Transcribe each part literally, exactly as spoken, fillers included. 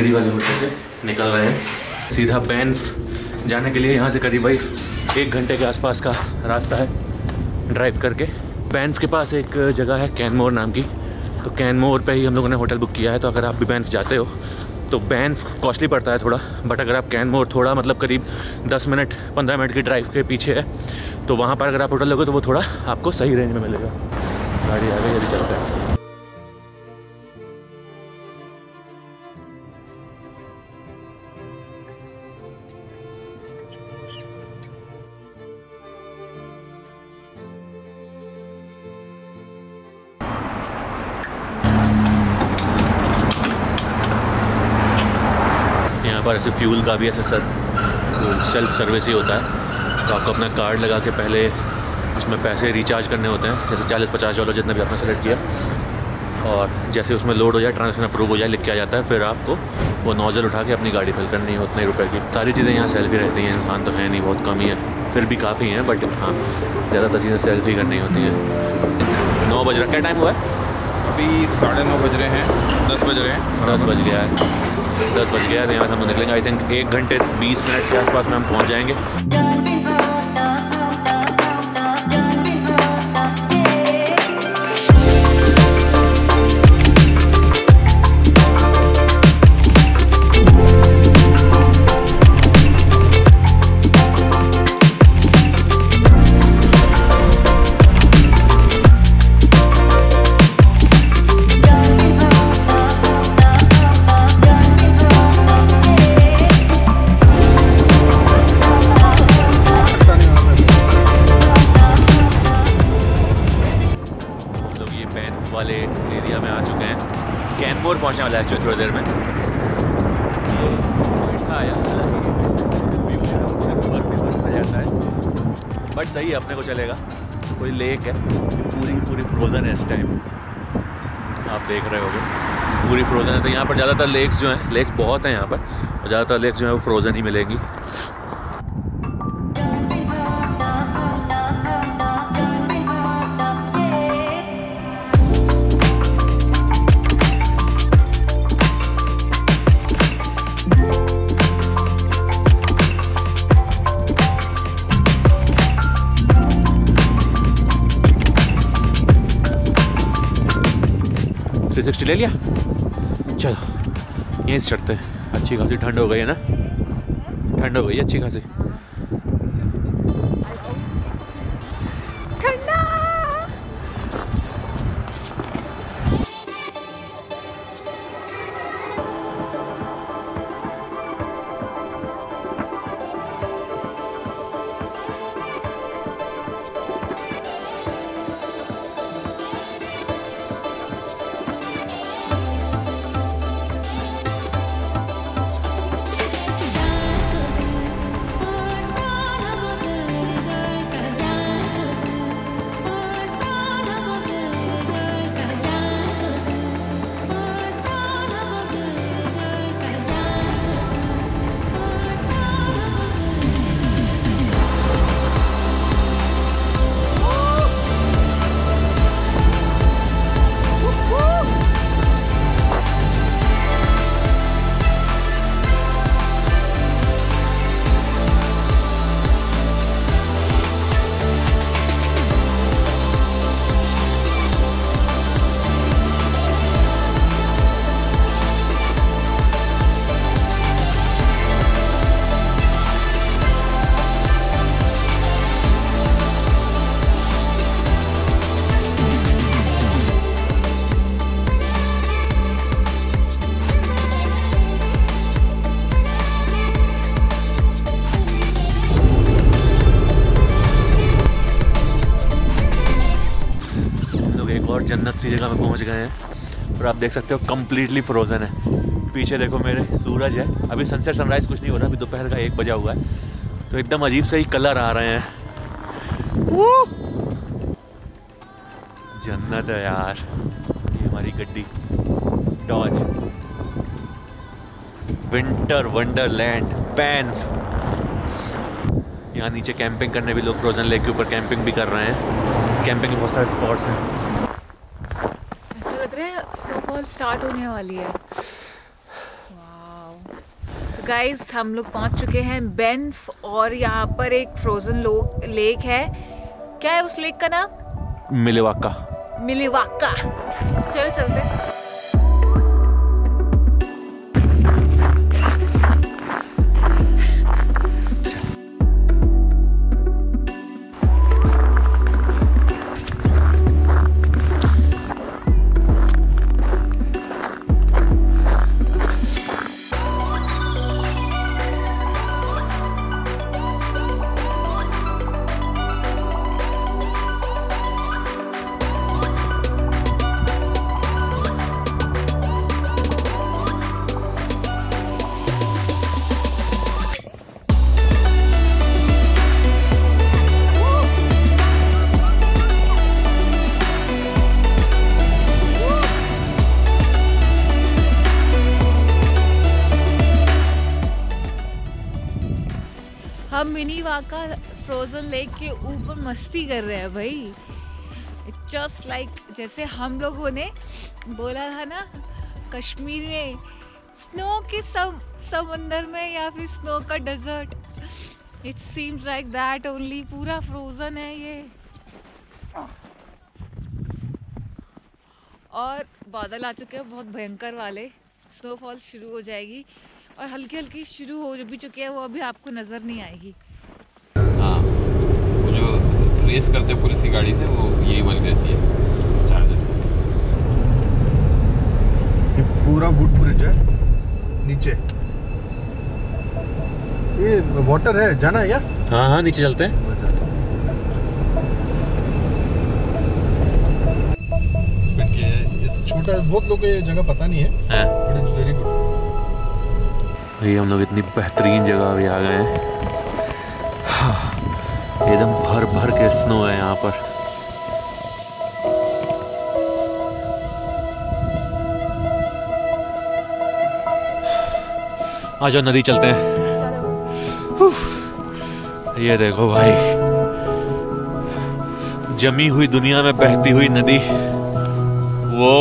Luxury वाले hotel से निकल रहे हैं सीधा बैंफ जाने के लिए। यहाँ से करीब भाई एक घंटे के आसपास का रास्ता है ड्राइव करके। बैंफ के पास एक जगह है कैनमोर नाम की, तो कैनमोर पे ही हम लोगों ने होटल बुक किया है। तो अगर आप भी बैंफ जाते हो तो बैंफ कॉस्टली पड़ता है थोड़ा, बट अगर आप कैनमोर थोड़ा मतलब करीब दस मिनट पंद्रह मिनट की ड्राइव के पीछे है, तो वहाँ पर अगर आप होटल लोगे तो वो थोड़ा आपको सही रेंज में मिलेगा। गाड़ी आ गई, अभी चलते हैं। यहाँ पर ऐसे फ्यूल का भी ऐसे सर सेल्फ सर्विस ही होता है, तो आपको अपना कार्ड लगा के पहले उसमें पैसे रिचार्ज करने होते हैं, जैसे चालीस पचास डॉलर जितना भी आपने सेलेक्ट किया, और जैसे उसमें लोड हो जाए, ट्रांजेक्शन अप्रूव हो जाए, लिख के आ जाता है, फिर आपको वो नोजल उठा के अपनी गाड़ी फिल करनी है उतने रुपए की। सारी चीज़ें यहाँ सेल्फ ही रहती हैं, इंसान तो है नहीं, बहुत कम ही है, फिर भी काफ़ी हैं, बट हाँ ज़्यादातर चीज़ें सेल्फ ही करनी होती हैं। नौ बज रहा, क्या टाइम हुआ है अभी? साढ़े नौ बज रहे हैं, दस बज रहे हैं, दस बज गया है, दस बज गया है। यहाँ से हम निकलेंगे आई थिंक एक घंटे बीस मिनट के आसपास में हम पहुँच जाएंगे। वाले एरिया में आ चुके हैं, कैनमोर पहुंचने वाला है एक्चुअली थोड़ी देर में। आया जाता है बट सही है, अपने को चलेगा। कोई लेक है, पूरी पूरी फ्रोज़न है इस टाइम, आप देख रहे होगे पूरी फ्रोज़न है। तो यहाँ पर ज़्यादातर लेक्स जो हैं, लेक्स बहुत हैं यहाँ पर, और ज़्यादातर लेक्स जो है वो फ्रोज़न ही मिलेंगी। थ्री सिक्सटी ले लिया, चलो यहीं से चढ़ते हैं। अच्छी खासी ठंड हो गई है ना, ठंड हो गई अच्छी खासी। और जन्नत सी जगह में पहुंच गए हैं, और आप देख सकते हो कम्प्लीटली फ्रोज़न है। पीछे देखो मेरे सूरज है, अभी सनसेट सनराइज़ कुछ नहीं हो रहा, अभी दोपहर का एक बजा हुआ है, तो एकदम अजीब से ही कलर आ रहे हैं। जन्नत है यार। ये हमारी गड्डी डॉज विंटर वंडरलैंड बैंफ। यहाँ नीचे कैंपिंग करने भी लोग फ्रोज़न लेक के ऊपर कैंपिंग भी कर रहे हैं। कैंपिंग के बहुत सारे स्पॉट्स हैं। ऐसा लग रहा है स्नोफॉल स्टार्ट होने वाली है। गाइस हम लोग पहुंच चुके हैं बैंफ और यहाँ पर एक फ्रोजन लेक है। क्या है उस लेक का नाम? मिलीवाका। मिलीवाका। चलो चलते हैं। हम मिनीवाका फ्रोजन लेक के ऊपर मस्ती कर रहे हैं भाई। जस्ट लाइक like, जैसे हम लोगों ने बोला था ना कश्मीर में स्नो के सब समंदर में या फिर स्नो का desert, it seems like that only. पूरा फ्रोजन है ये और बादल आ चुके हैं बहुत भयंकर वाले। स्नोफॉल शुरू हो जाएगी और हल्की हल्की शुरू हो भी चुकी है, वो अभी आपको नज़र नहीं आएगी। हाँ, वो जो रेस करते हैं पुलिस की गाड़ी से वो यही वाली रहती है चार्जर। ये पूरा वुड ब्रिज है नीचे। ये वाटर है, जाना है क्या? हाँ हाँ नीचे चलते हैं। छोटा बहुत लोग को ये जगह पता नहीं है, बट इट्स वेरी गुड। ये हम लोग इतनी बेहतरीन जगह भी आ गए हैं। एकदम भर भर के स्नो है यहाँ पर। आ जाओ नदी चलते हैं। ये देखो भाई, जमी हुई दुनिया में बहती हुई नदी। वो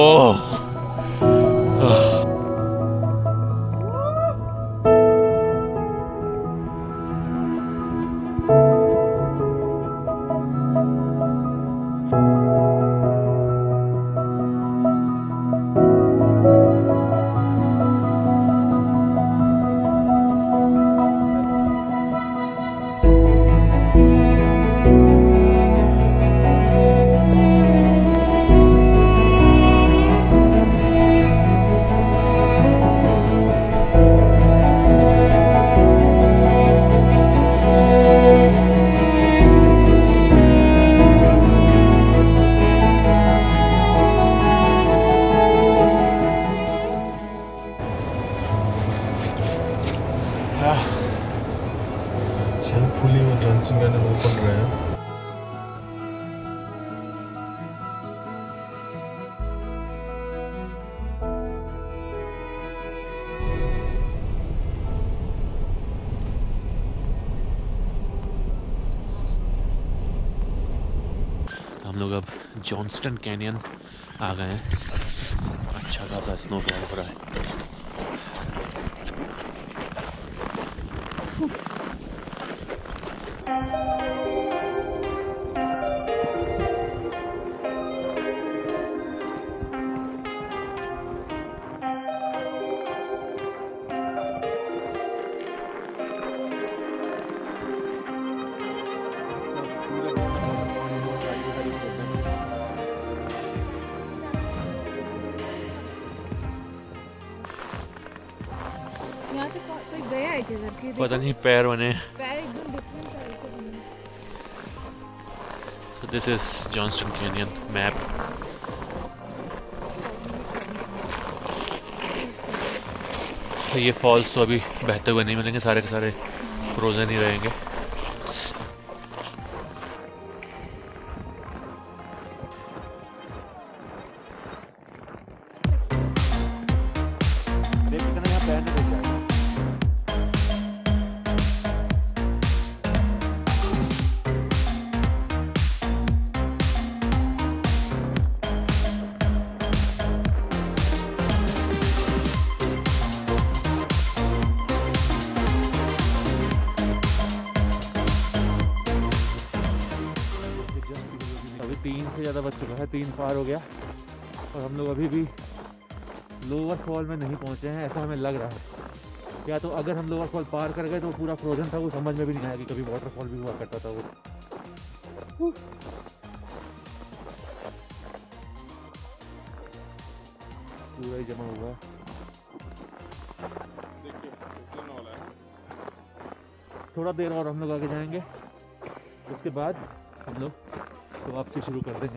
फुली वो जॉनसन का नाम ओपन रहा है। हम लोग अब जॉनस्टन कैनियन आ गए हैं। अच्छा खासा स्नोफॉल हो रहा है। यहाँ से कोई गया है किधर? पता नहीं, पैर बने। पैर एकदम डिफरेंट तरीके बने। So this is Johnston Canyon map. ये फॉल्स तो अभी बहते हुए नहीं मिलेंगे, सारे के सारे फ्रोजन ही रहेंगे। से ज़्यादा बच चुका है, तीन पार हो गया और हम लोग अभी भी लोअर फॉल में नहीं पहुँचे हैं, ऐसा हमें लग रहा है। या तो अगर हम लोअर फॉल पार कर गए तो पूरा फ्रोजन था, वो समझ में भी नहीं आया कि कभी वाटरफॉल भी हुआ करता था वो। पूरा ही जमा हुआ है। थोड़ा देर और हम लोग आगे जाएंगे, उसके बाद हम लोग तो वापसी शुरू कर देंगे।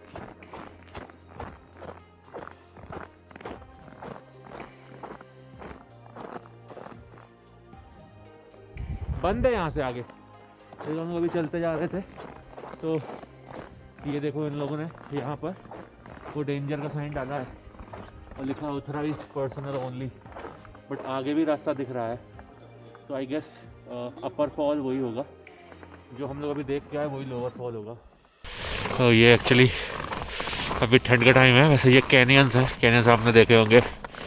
बंद है यहाँ से आगे, तो हम लोग अभी चलते जा रहे थे तो ये देखो इन लोगों ने यहाँ पर वो डेंजर का साइन डाला है और लिखा है ऑथराइज्ड पर्सनल ओनली, बट आगे भी रास्ता दिख रहा है। तो आई गेस अपर फॉल वही होगा जो हम लोग अभी देख के आए, वही लोअर फॉल होगा। तो ये एक्चुअली अभी ठंड का टाइम है, वैसे ये कैनियंस है, कैनियंस आपने देखे होंगे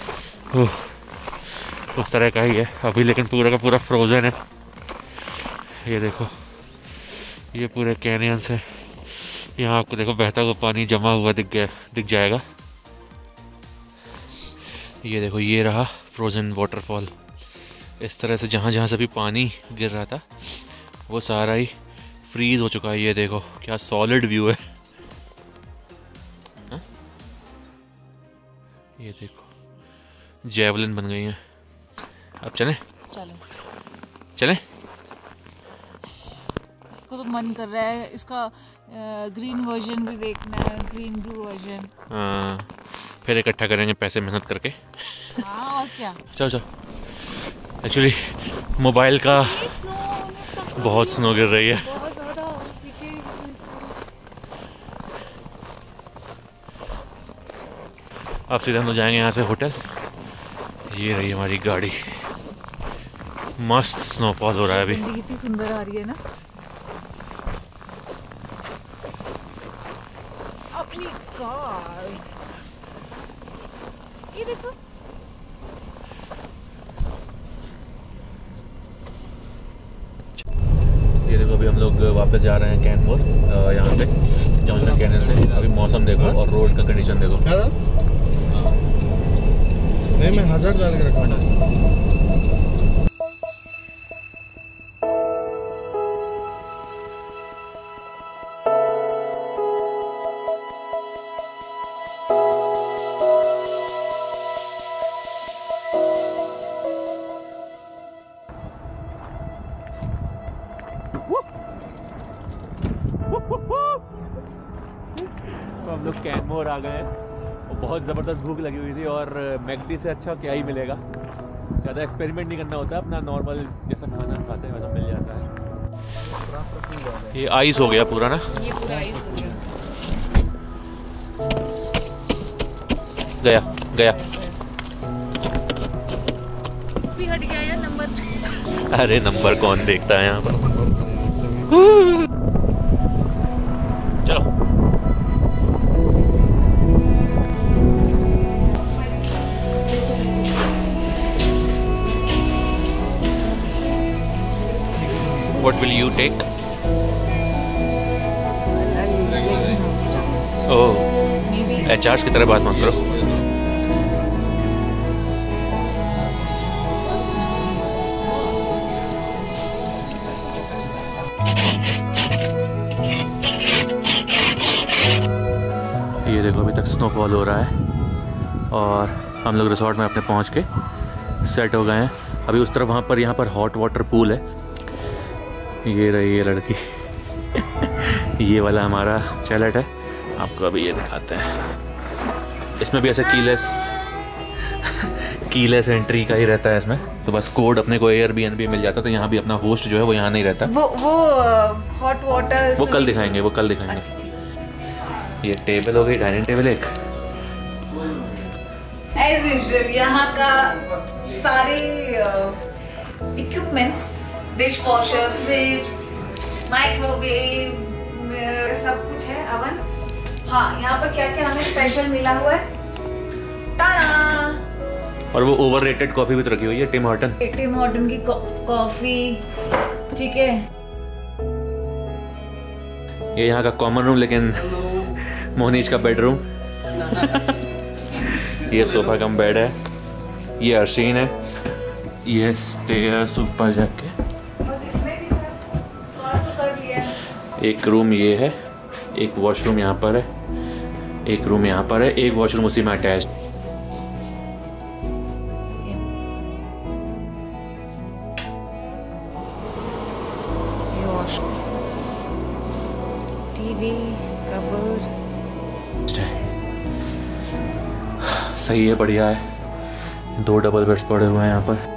उस तरह का ही है अभी, लेकिन पूरा का पूरा फ्रोजन है। ये देखो ये पूरे कैनियंस है, यहाँ आपको देखो बहता हुआ पानी जमा हुआ दिख गया दिख जाएगा। ये देखो ये रहा फ्रोजन वाटरफॉल। इस तरह से जहाँ जहाँ से भी पानी गिर रहा था वो सारा ही फ्रीज हो चुका है। ये देखो क्या सॉलिड व्यू है हा? ये देखो जेवलिन बन गई है। अब चलें चलो चलें को तो मन कर रहा है इसका ग्रीन वर्जन भी देखना है, ग्रीन ब्लू वर्जन। हाँ फिर इकट्ठा करेंगे पैसे मेहनत करके। हाँ और क्या। चलो चलो एक्चुअली मोबाइल का बहुत स्नो गिर रही है। बहुत ज़्यादा पीछे। अब सीधे हम लोग जाएंगे यहाँ से होटल। ये रही हमारी गाड़ी, मस्त स्नोफॉल हो रहा है अभी। कितनी सुंदर आ रही है ना अपनी कार। ये देखो ये देखो अभी हम लोग वापस जा रहे हैं कैनमोर, यहाँ से जॉनसन कैनल से। अभी मौसम देखो और रोड का कंडीशन देखो। क्या था? नहीं मैं हजार डाल के रखा था। तो हम लोग कैनमोर आ गए हैं और बहुत ज़बरदस्त भूख लगी हुई थी और मैकडी से अच्छा क्या ही मिलेगा। ज़्यादा एक्सपेरिमेंट नहीं करना होता, अपना नॉर्मल जैसा खाना खाते हैं वैसा मिल जाता है। ये आइस हो गया पूरा ना, ये पूरा आइस हो गया। गया गया भी हट गया यार नंबर। अरे नंबर कौन देखता है यहाँ पर। चलो What will you take? Oh, Maybe. H R की तरह बात मत करो। ये देखो अभी तक स्नोफॉल हो रहा है और हम लोग रिसोर्ट में अपने पहुंच के सेट हो गए हैं। अभी उस तरफ वहाँ पर यहाँ पर हॉट वाटर पूल है। ये रही ये लड़की ये वाला हमारा चैलेट है, आपको अभी ये दिखाते हैं। इसमें भी ऐसे कीलेस कीलेस एंट्री का ही रहता है इसमें, तो बस कोड अपने को एयरबीएनबी मिल जाता है। तो यहाँ भी अपना होस्ट जो है वो यहाँ नहीं रहता। वो वो हॉट वाटर वो कल दिखाएंगे वो कल दिखाएंगे ये टेबल हो गई, डाइनिंग टेबल एक। एज यूजुअल यहाँ का सारे equipments, dishwasher, fridge, microwave, सब कुछ है, अवन। हाँ यहाँ पर क्या क्या हमें स्पेशल मिला हुआ है, टाड़ा। और वो ओवररेटेड कॉफी भी तो रखी हुई है, टिम हॉर्टन टिम हॉर्टन की कॉफी, ठीक है। ये यहाँ का कॉमन रूम, लेकिन मोहनीश का बेडरूम। ये सोफा कम बेड है, ये अर्शीन है, ये स्टेयर्स ऊपर जाके। एक रूम ये है, एक वॉशरूम यहाँ पर है, एक रूम यहाँ पर है, एक वॉशरूम उसी में अटैच। TV, cupboard. सही है, बढ़िया है। दो डबल बेड्स पड़े हुए हैं यहाँ पर।